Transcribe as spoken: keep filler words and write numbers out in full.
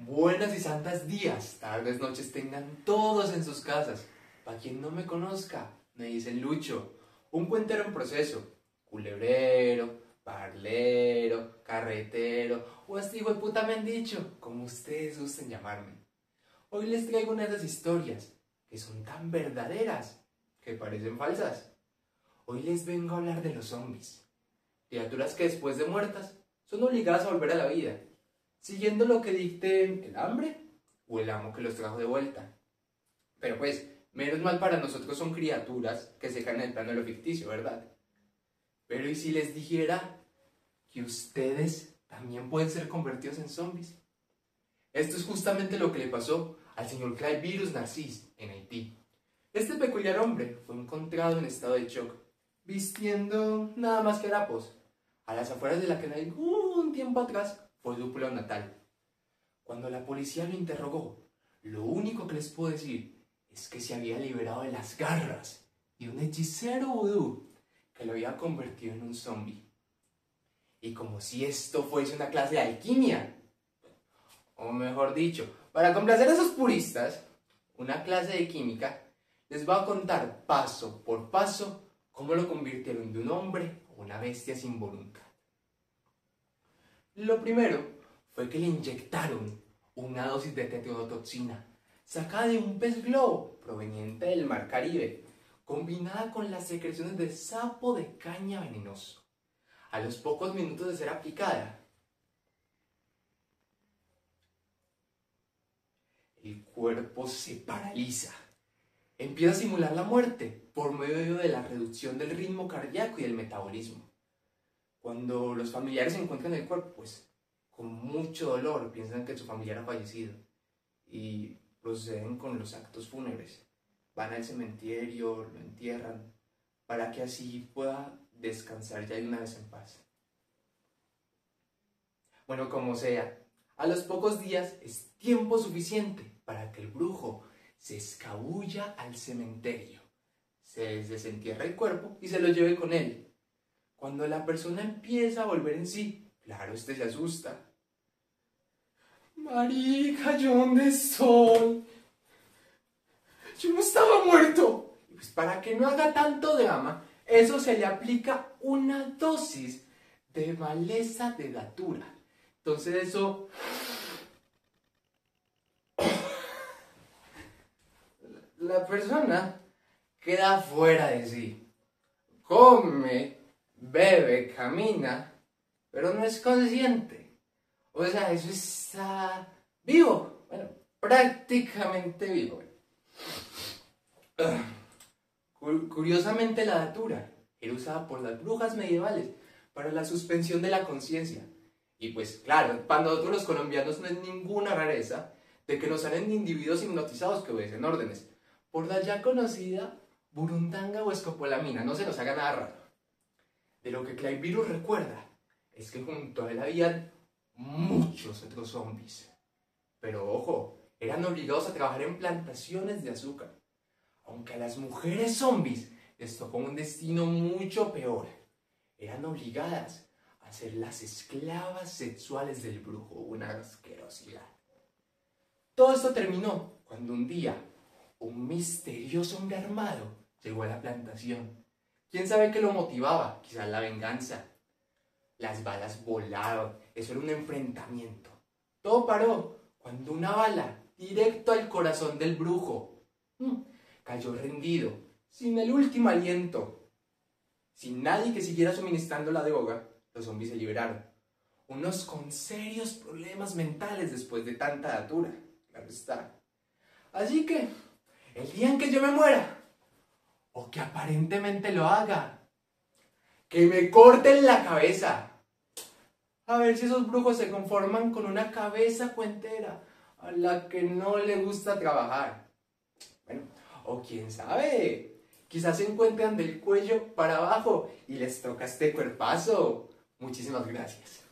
Buenas y santas días, tardes, noches tengan todos en sus casas. Para quien no me conozca, me dicen Lucho, un cuentero en proceso, culebrero, parlero, carretero, o hasta hijo de puta me han dicho, como ustedes gusten llamarme. Hoy les traigo una de esas historias que son tan verdaderas que parecen falsas. Hoy les vengo a hablar de los zombies, criaturas que después de muertas son obligadas a volver a la vida, siguiendo lo que dicten el hambre o el amo que los trajo de vuelta. Pero pues, menos mal para nosotros son criaturas que se caen en el plano de lo ficticio, ¿verdad? Pero ¿y si les dijera que ustedes también pueden ser convertidos en zombies? Esto es justamente lo que le pasó al señor Clive Virus Narcís en Haití. Este peculiar hombre fue encontrado en estado de shock, vistiendo nada más que harapos, a las afueras de la que en algún tiempo atrás fue su pueblo natal. Cuando la policía lo interrogó, lo único que les puedo decir es que se había liberado de las garras de un hechicero vudú que lo había convertido en un zombie. Y como si esto fuese una clase de alquimia, o mejor dicho, para complacer a esos puristas, una clase de química, les voy a contar paso por paso cómo lo convirtieron de un hombre a una bestia sin voluntad. Lo primero fue que le inyectaron una dosis de tetrodotoxina sacada de un pez globo proveniente del mar Caribe, combinada con las secreciones de sapo de caña venenoso. A los pocos minutos de ser aplicada, el cuerpo se paraliza. Empieza a simular la muerte por medio de la reducción del ritmo cardíaco y del metabolismo. Cuando los familiares encuentran el cuerpo, pues con mucho dolor piensan que su familiar ha fallecido y proceden con los actos fúnebres. Van al cementerio, lo entierran, para que así pueda descansar ya de una vez en paz. Bueno, como sea, a los pocos días es tiempo suficiente para que el brujo se escabulla al cementerio, se desentierra el cuerpo y se lo lleve con él. Cuando la persona empieza a volver en sí, claro, este se asusta. Marica, ¿yo dónde estoy? Yo no estaba muerto. Pues para que no haga tanto drama, eso se le aplica una dosis de maleza de datura. Entonces eso... La persona queda fuera de sí. Come, bebe, camina, pero no es consciente. O sea, eso está vivo. Bueno, prácticamente vivo. Curiosamente, la datura era usada por las brujas medievales para la suspensión de la conciencia. Y pues claro, para nosotros los colombianos no es ninguna rareza de que nos salen individuos hipnotizados que obedecen órdenes por la ya conocida burundanga o escopolamina, no se nos haga nada raro. De lo que Clive Virus recuerda es que junto a él habían muchos otros zombies. Pero ojo, eran obligados a trabajar en plantaciones de azúcar. Aunque a las mujeres zombies les tocó un destino mucho peor. Eran obligadas a ser las esclavas sexuales del brujo, una asquerosidad. Todo esto terminó cuando un día un misterioso hombre armado llegó a la plantación. ¿Quién sabe qué lo motivaba? Quizás la venganza. Las balas volaron, eso era un enfrentamiento. Todo paró cuando una bala, directo al corazón del brujo, cayó rendido, sin el último aliento. Sin nadie que siguiera suministrando la droga, los zombies se liberaron. Unos con serios problemas mentales después de tanta datura, claro está. Así que, el día en que yo me muera, o que aparentemente lo haga, que me corten la cabeza. A ver si esos brujos se conforman con una cabeza cuentera a la que no le gusta trabajar. Bueno, o quién sabe, quizás se encuentran del cuello para abajo y les toca este cuerpazo. Muchísimas gracias.